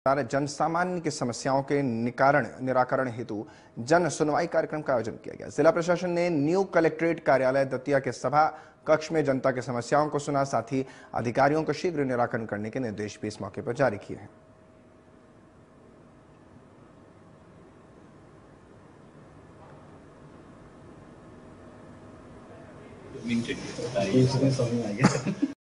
जन सामान्य की समस्याओं के निराकरण हेतु जन सुनवाई कार्यक्रम का आयोजन किया गया। जिला प्रशासन ने न्यू कलेक्ट्रेट कार्यालय दतिया के सभा कक्ष में जनता की समस्याओं को सुना, साथ ही अधिकारियों को शीघ्र निराकरण करने के निर्देश भी इस मौके पर जारी किए हैं। मीन चाहिए